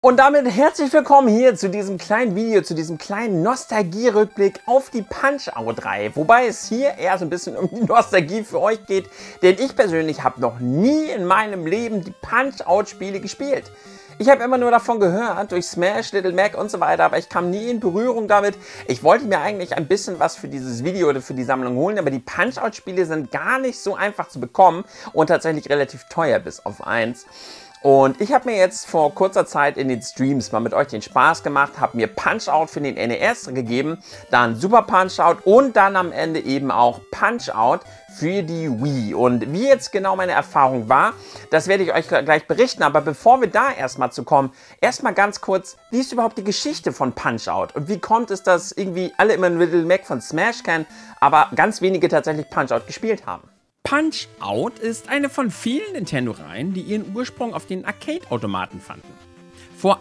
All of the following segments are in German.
Und damit herzlich willkommen hier zu diesem kleinen Video, zu diesem kleinen Nostalgie-Rückblick auf die Punch-Out-Reihe. Wobei es hier eher so ein bisschen um die Nostalgie für euch geht, denn ich persönlich habe noch nie in meinem Leben die Punch-Out-Spiele gespielt. Ich habe immer nur davon gehört, durch Smash, Little Mac und so weiter, aber ich kam nie in Berührung damit. Ich wollte mir eigentlich ein bisschen was für dieses Video oder für die Sammlung holen, aber die Punch-Out-Spiele sind gar nicht so einfach zu bekommen und tatsächlich relativ teuer, bis auf eins. Und ich habe mir jetzt vor kurzer Zeit in den Streams mal mit euch den Spaß gemacht, habe mir Punch-Out für den NES gegeben, dann Super Punch-Out und dann am Ende eben auch Punch-Out für die Wii. Und wie jetzt genau meine Erfahrung war, das werde ich euch gleich berichten. Aber bevor wir da erstmal zu kommen, erstmal ganz kurz, wie ist überhaupt die Geschichte von Punch-Out? Und wie kommt es, dass irgendwie alle immer Little Mac von Smash kennen, aber ganz wenige tatsächlich Punch-Out gespielt haben? Punch-Out ist eine von vielen Nintendo-Reihen, die ihren Ursprung auf den Arcade-Automaten fanden. Vor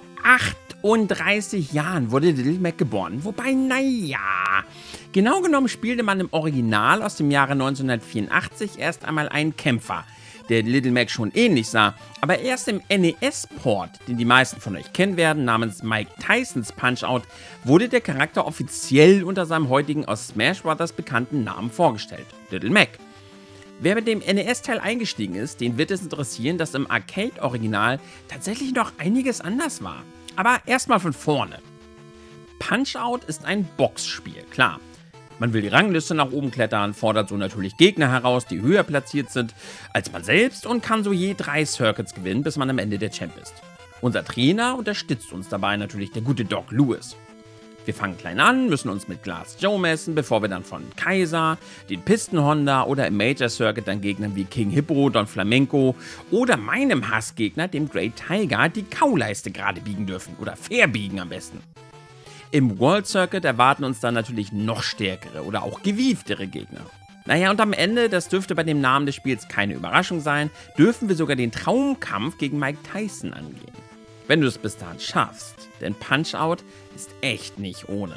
38 Jahren wurde Little Mac geboren, wobei, naja, genau genommen spielte man im Original aus dem Jahre 1984 erst einmal einen Kämpfer, der Little Mac schon ähnlich sah, aber erst im NES-Port, den die meisten von euch kennen werden, namens Mike Tysons Punch-Out, wurde der Charakter offiziell unter seinem heutigen aus Smash Bros. Bekannten Namen vorgestellt, Little Mac. Wer mit dem NES-Teil eingestiegen ist, den wird es interessieren, dass im Arcade-Original tatsächlich noch einiges anders war. Aber erstmal von vorne. Punch-Out ist ein Boxspiel, klar. Man will die Rangliste nach oben klettern, fordert so natürlich Gegner heraus, die höher platziert sind als man selbst und kann so je 3 Circuits gewinnen, bis man am Ende der Champ ist. Unser Trainer unterstützt uns dabei natürlich der gute Doc Louis. Wir fangen klein an, müssen uns mit Glass Joe messen, bevor wir dann von Kaiser, den Piston Honda oder im Major Circuit dann Gegnern wie King Hippo, Don Flamenco oder meinem Hassgegner, dem Great Tiger, die Kauleiste gerade biegen dürfen oder verbiegen am besten. Im World Circuit erwarten uns dann natürlich noch stärkere oder auch gewieftere Gegner. Naja, und am Ende, das dürfte bei dem Namen des Spiels keine Überraschung sein, dürfen wir sogar den Traumkampf gegen Mike Tyson angehen. Wenn du es bis dahin schaffst, denn Punch-Out ist echt nicht ohne.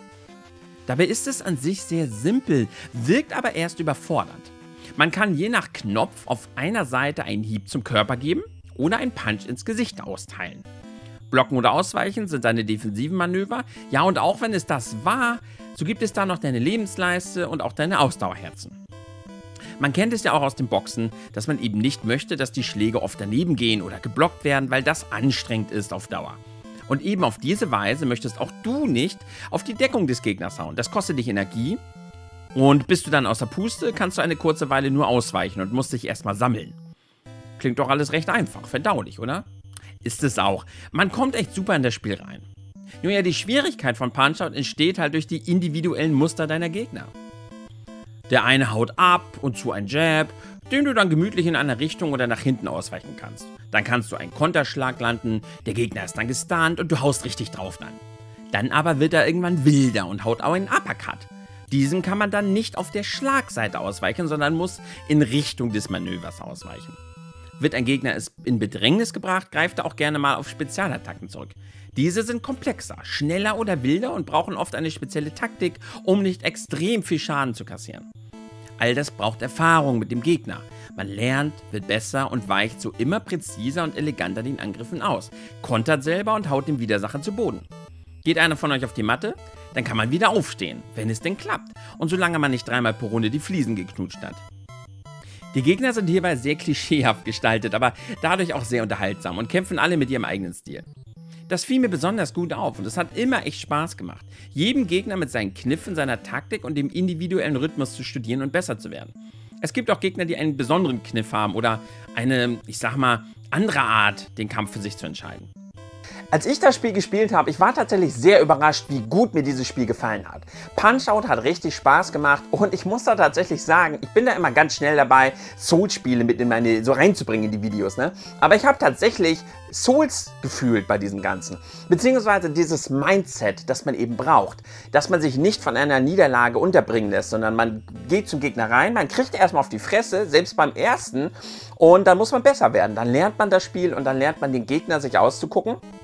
Dabei ist es an sich sehr simpel, wirkt aber erst überfordernd. Man kann je nach Knopf auf einer Seite einen Hieb zum Körper geben oder einen Punch ins Gesicht austeilen. Blocken oder Ausweichen sind deine defensiven Manöver. Ja, und auch wenn es das war, so gibt es da noch deine Lebensleiste und auch deine Ausdauerherzen. Man kennt es ja auch aus dem Boxen, dass man eben nicht möchte, dass die Schläge oft daneben gehen oder geblockt werden, weil das anstrengend ist auf Dauer. Und eben auf diese Weise möchtest auch du nicht auf die Deckung des Gegners hauen. Das kostet dich Energie und bist du dann außer Puste, kannst du eine kurze Weile nur ausweichen und musst dich erstmal sammeln. Klingt doch alles recht einfach, verdaulich, oder? Ist es auch. Man kommt echt super in das Spiel rein. Nur ja, die Schwierigkeit von Punch-Out entsteht halt durch die individuellen Muster deiner Gegner. Der eine haut ab und zu ein Jab, den du dann gemütlich in eine Richtung oder nach hinten ausweichen kannst. Dann kannst du einen Konterschlag landen, der Gegner ist dann gestunt und du haust richtig drauf dann. Dann aber wird er irgendwann wilder und haut auch einen Uppercut. Diesen kann man dann nicht auf der Schlagseite ausweichen, sondern muss in Richtung des Manövers ausweichen. Wird ein Gegner in Bedrängnis gebracht, greift er auch gerne mal auf Spezialattacken zurück. Diese sind komplexer, schneller oder wilder und brauchen oft eine spezielle Taktik, um nicht extrem viel Schaden zu kassieren. All das braucht Erfahrung mit dem Gegner. Man lernt, wird besser und weicht so immer präziser und eleganter den Angriffen aus, kontert selber und haut dem Widersacher zu Boden. Geht einer von euch auf die Matte, dann kann man wieder aufstehen, wenn es denn klappt und solange man nicht 3-mal pro Runde die Fliesen geknutscht hat. Die Gegner sind hierbei sehr klischeehaft gestaltet, aber dadurch auch sehr unterhaltsam und kämpfen alle mit ihrem eigenen Stil. Das fiel mir besonders gut auf und es hat immer echt Spaß gemacht, jedem Gegner mit seinen Kniffen, seiner Taktik und dem individuellen Rhythmus zu studieren und besser zu werden. Es gibt auch Gegner, die einen besonderen Kniff haben oder eine, ich sag mal, andere Art, den Kampf für sich zu entscheiden. Als ich das Spiel gespielt habe, ich war tatsächlich sehr überrascht, wie gut mir dieses Spiel gefallen hat. Punch-Out hat richtig Spaß gemacht und ich muss da tatsächlich sagen, ich bin da immer ganz schnell dabei, Souls-Spiele mit in meine, so reinzubringen in die Videos, ne? Aber ich habe tatsächlich Souls gefühlt bei diesem Ganzen. Beziehungsweise dieses Mindset, das man eben braucht. Dass man sich nicht von einer Niederlage unterbringen lässt, sondern man geht zum Gegner rein, man kriegt erstmal auf die Fresse, selbst beim ersten, und dann muss man besser werden. Dann lernt man das Spiel und dann lernt man den Gegner sich auszugucken.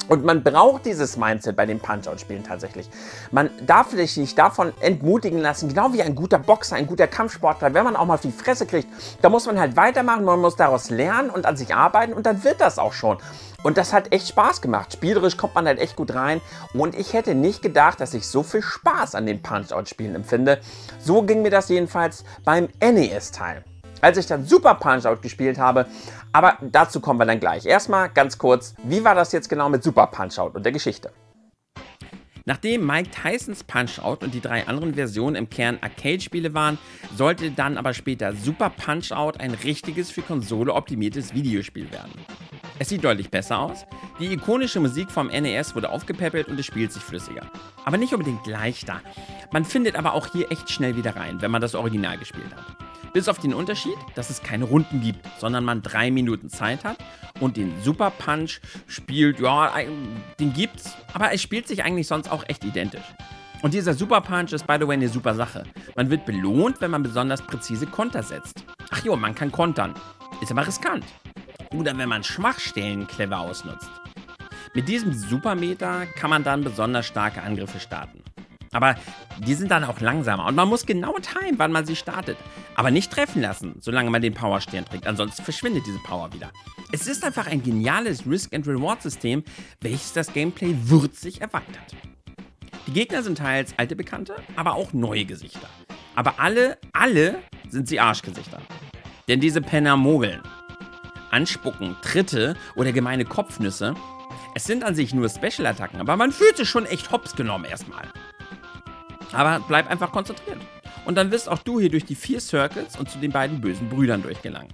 Und man braucht dieses Mindset bei den Punch-Out-Spielen tatsächlich. Man darf sich nicht davon entmutigen lassen, genau wie ein guter Boxer, ein guter Kampfsportler. Wenn man auch mal auf die Fresse kriegt, da muss man halt weitermachen, man muss daraus lernen und an sich arbeiten und dann wird das auch schon. Und das hat echt Spaß gemacht. Spielerisch kommt man halt echt gut rein. Und ich hätte nicht gedacht, dass ich so viel Spaß an den Punch-Out-Spielen empfinde. So ging mir das jedenfalls beim NES-Teil. Als ich dann Super Punch-Out gespielt habe, aber dazu kommen wir dann gleich. Erstmal ganz kurz, wie war das jetzt genau mit Super Punch-Out und der Geschichte? Nachdem Mike Tysons Punch-Out und die 3 anderen Versionen im Kern Arcade-Spiele waren, sollte dann aber später Super Punch-Out ein richtiges für Konsole optimiertes Videospiel werden. Es sieht deutlich besser aus, die ikonische Musik vom NES wurde aufgepäppelt und es spielt sich flüssiger. Aber nicht unbedingt leichter. Man findet aber auch hier echt schnell wieder rein, wenn man das Original gespielt hat. Bis auf den Unterschied, dass es keine Runden gibt, sondern man 3 Minuten Zeit hat und den Super Punch spielt, ja, den gibt's, aber es spielt sich eigentlich sonst auch echt identisch. Und dieser Super Punch ist by the way eine super Sache. Man wird belohnt, wenn man besonders präzise Konter setzt. Ach jo, man kann kontern, ist aber riskant. Oder wenn man Schwachstellen clever ausnutzt. Mit diesem Supermeter kann man dann besonders starke Angriffe starten. Aber die sind dann auch langsamer und man muss genau timen, wann man sie startet. Aber nicht treffen lassen, solange man den Powerstern trägt, ansonsten verschwindet diese Power wieder. Es ist einfach ein geniales Risk-and-Reward-System, welches das Gameplay würzig erweitert. Die Gegner sind teils alte Bekannte, aber auch neue Gesichter. Aber alle sind sie Arschgesichter. Denn diese Penner mogeln. Anspucken, Tritte oder gemeine Kopfnüsse, es sind an sich nur Special-Attacken, aber man fühlt sich schon echt hops genommen erstmal. Aber bleib einfach konzentriert. Und dann wirst auch du hier durch die 4 Circles und zu den beiden bösen Brüdern durchgelangen.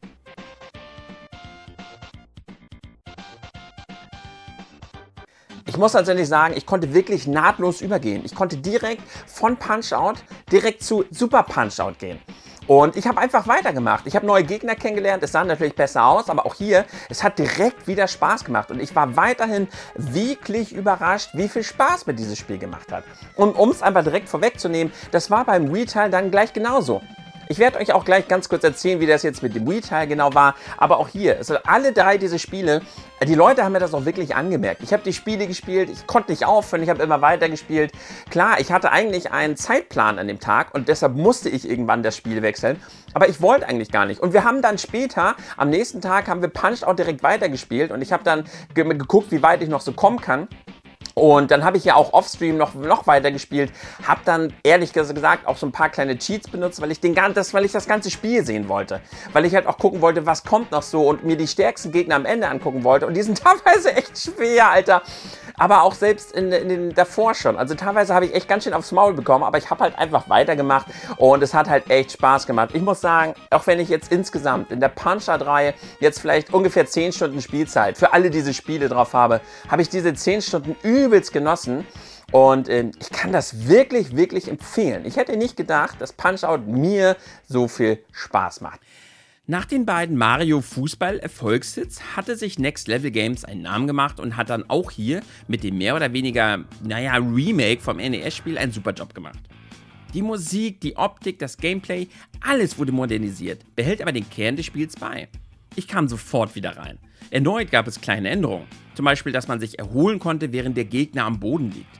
Ich muss tatsächlich sagen, ich konnte wirklich nahtlos übergehen. Ich konnte direkt von Punch-Out direkt zu Super Punch-Out gehen. Und ich habe einfach weitergemacht. Ich habe neue Gegner kennengelernt, es sah natürlich besser aus, aber auch hier, es hat direkt wieder Spaß gemacht. Und ich war weiterhin wirklich überrascht, wie viel Spaß mir dieses Spiel gemacht hat. Und um es einfach direkt vorwegzunehmen, das war beim Wii-Teil dann gleich genauso. Ich werde euch auch gleich ganz kurz erzählen, wie das jetzt mit dem Wii-Teil genau war. Aber auch hier, also alle 3 diese Spiele, die Leute haben mir das auch wirklich angemerkt. Ich habe die Spiele gespielt, ich konnte nicht aufhören, ich habe immer weiter gespielt. Klar, ich hatte eigentlich einen Zeitplan an dem Tag und deshalb musste ich irgendwann das Spiel wechseln. Aber ich wollte eigentlich gar nicht. Und wir haben dann später, am nächsten Tag, haben wir Punch-Out direkt weitergespielt. Und ich habe dann geguckt, wie weit ich noch so kommen kann. Und dann habe ich ja auch offstream noch weiter gespielt, habe dann ehrlich gesagt auch so ein paar kleine Cheats benutzt, weil ich das ganze Spiel sehen wollte. Weil ich halt auch gucken wollte, was kommt noch so und mir die stärksten Gegner am Ende angucken wollte. Und die sind teilweise echt schwer, Alter. Aber auch selbst in den davor schon. Also teilweise habe ich echt ganz schön aufs Maul bekommen, aber ich habe halt einfach weitergemacht und es hat halt echt Spaß gemacht. Ich muss sagen, auch wenn ich jetzt insgesamt in der Punch-Out-Reihe jetzt vielleicht ungefähr 10 Stunden Spielzeit für alle diese Spiele drauf habe, habe ich diese 10 Stunden übelst genossen. Und ich kann das wirklich, wirklich empfehlen. Ich hätte nicht gedacht, dass Punch-Out mir so viel Spaß macht. Nach den beiden Mario-Fußball-Erfolgshits hatte sich Next Level Games einen Namen gemacht und hat dann auch hier mit dem mehr oder weniger, Remake vom NES-Spiel einen super Job gemacht. Die Musik, die Optik, das Gameplay, alles wurde modernisiert, behält aber den Kern des Spiels bei. Ich kam sofort wieder rein. Erneut gab es kleine Änderungen, zum Beispiel, dass man sich erholen konnte, während der Gegner am Boden liegt.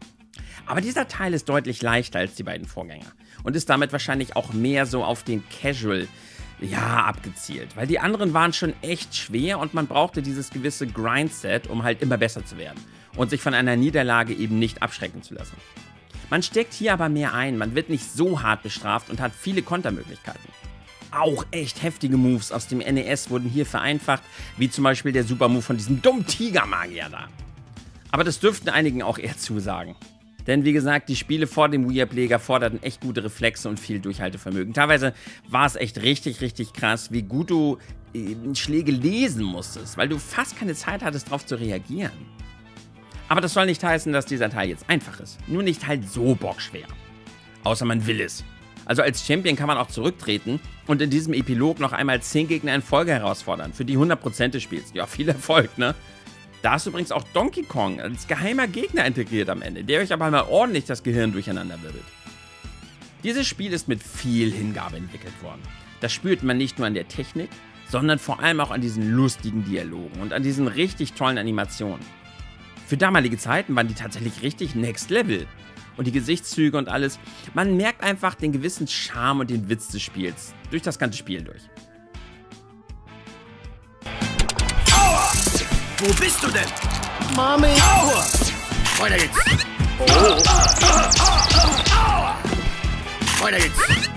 Aber dieser Teil ist deutlich leichter als die beiden Vorgänger und ist damit wahrscheinlich auch mehr so auf den Casual abgezielt, weil die anderen waren schon echt schwer und man brauchte dieses gewisse Grindset, um halt immer besser zu werden und sich von einer Niederlage eben nicht abschrecken zu lassen. Man steckt hier aber mehr ein, man wird nicht so hart bestraft und hat viele Kontermöglichkeiten. Auch echt heftige Moves aus dem NES wurden hier vereinfacht, wie zum Beispiel der Supermove von diesem dummen Tigermagier da. Aber das dürften einigen auch eher zusagen. Denn wie gesagt, die Spiele vor dem Wii-Ableger forderten echt gute Reflexe und viel Durchhaltevermögen. Teilweise war es echt richtig, richtig krass, wie gut du Schläge lesen musstest, weil du fast keine Zeit hattest, darauf zu reagieren. Aber das soll nicht heißen, dass dieser Teil jetzt einfach ist. Nur nicht halt so bockschwer. Außer man will es. Also als Champion kann man auch zurücktreten und in diesem Epilog noch einmal 10 Gegner in Folge herausfordern, für die 100% des Spiels. Ja, viel Erfolg, ne? Da ist übrigens auch Donkey Kong als geheimer Gegner integriert am Ende, der euch aber mal ordentlich das Gehirn durcheinander wirbelt. Dieses Spiel ist mit viel Hingabe entwickelt worden. Das spürt man nicht nur an der Technik, sondern vor allem auch an diesen lustigen Dialogen und an diesen richtig tollen Animationen. Für damalige Zeiten waren die tatsächlich richtig Next Level. Und die Gesichtszüge und alles, man merkt einfach den gewissen Charme und den Witz des Spiels. Durch das ganze Spiel durch. Aua! Wo bist du denn? Mami! Aua! Weiter geht's! Aua! Weiter geht's!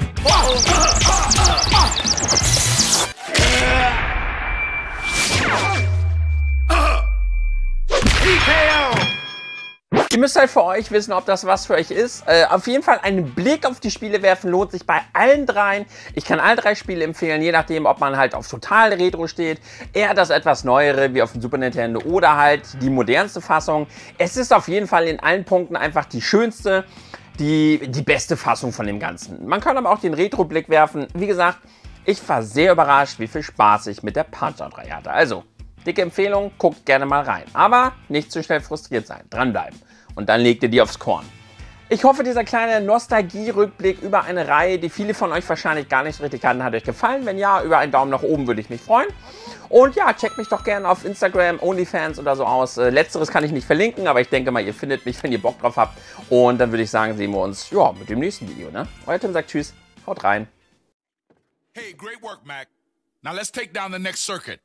Ihr müsst halt für euch wissen, ob das was für euch ist. Auf jeden Fall einen Blick auf die Spiele werfen lohnt sich bei allen dreien. Ich kann alle drei Spiele empfehlen, je nachdem, ob man halt auf total Retro steht, eher das etwas Neuere wie auf dem Super Nintendo oder halt die modernste Fassung. Es ist auf jeden Fall in allen Punkten einfach die schönste, die beste Fassung von dem Ganzen. Man kann aber auch den Retro-Blick werfen. Wie gesagt, ich war sehr überrascht, wie viel Spaß ich mit der Punch-Out 3 hatte. Also, dicke Empfehlung, guckt gerne mal rein. Aber nicht zu schnell frustriert sein, dranbleiben. Und dann legt ihr die aufs Korn. Ich hoffe, dieser kleine Nostalgie-Rückblick über eine Reihe, die viele von euch wahrscheinlich gar nicht so richtig kannten, hat euch gefallen. Wenn ja, über einen Daumen nach oben würde ich mich freuen. Und ja, checkt mich doch gerne auf Instagram, OnlyFans oder so aus. Letzteres kann ich nicht verlinken, aber ich denke mal, ihr findet mich, wenn ihr Bock drauf habt. Und dann würde ich sagen, sehen wir uns ja, mit dem nächsten Video. Ne? Euer Tim sagt Tschüss, haut rein. Hey, great work, Mac. Now let's take down the next circuit.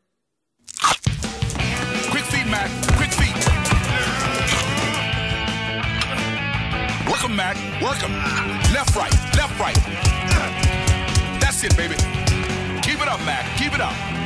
Quick feet, Mac. Quick feet. Work 'em, Mac. Work 'em. Left, right. Left, right. That's it, baby. Keep it up, Mac. Keep it up.